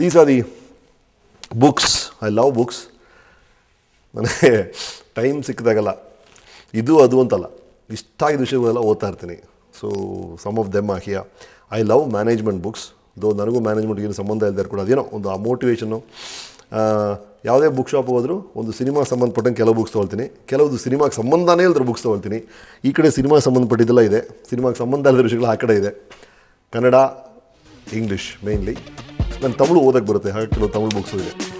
These are the books. I love books. ನನಗೆ time ಸಿಕ್ಕಿದಾಗಲ್ಲ ಇದು ಅದು ಅಂತಲ್ಲ, ಇಷ್ಟ ಆಗಿದ್ದ ವಿಷಯಗಳೆಲ್ಲ ಓದ್ತಾ ಇರ್ತೀನಿ. So some of them are here. I love management books. Though ನನಗೂ ಮ್ಯಾನೇಜ್ಮೆಂಟ್ಗೆ ಏನು ಸಂಬಂಧ ಇಲ್ಲದೆ ಕೂಡ ಅದೇನೋ ಒಂದು ಆ ಮೋಟಿವೇಶನ್ನು. ಯಾವುದೇ ಬುಕ್ ಶಾಪ್ ಹೋದರೂ ಒಂದು ಸಿನಿಮಾಗೆ ಸಂಬಂಧಪಟ್ಟಂಗೆ ಕೆಲವು ಬುಕ್ಸ್ ತೊಗೊಳ್ತೀನಿ, ಕೆಲವುದು ಸಿನಿಮಾಗೆ ಸಂಬಂಧನೇ ಇಲ್ಲದ್ರೆ ಬುಕ್ಸ್ ತೊಗೊಳ್ತೀನಿ. ಈ ಕಡೆ ಸಿನಿಮಾಗೆ ಸಂಬಂಧಪಟ್ಟಿದ್ದೆಲ್ಲ ಇದೆ, ಸಿನಿಮಾಗೆ ಸಂಬಂಧ ಇಲ್ಲದ ವಿಷಯಗಳು ಆ ಕಡೆ ಇದೆ. Kannada, English mainly. ನಾನು ತಮಿಳು ಓದೋಕ್ಕೆ ಬರುತ್ತೆ, ಹಾಗೆ ಕೆಲವು ತಮಿಳು ಬುಕ್ಸು ಇದೆ.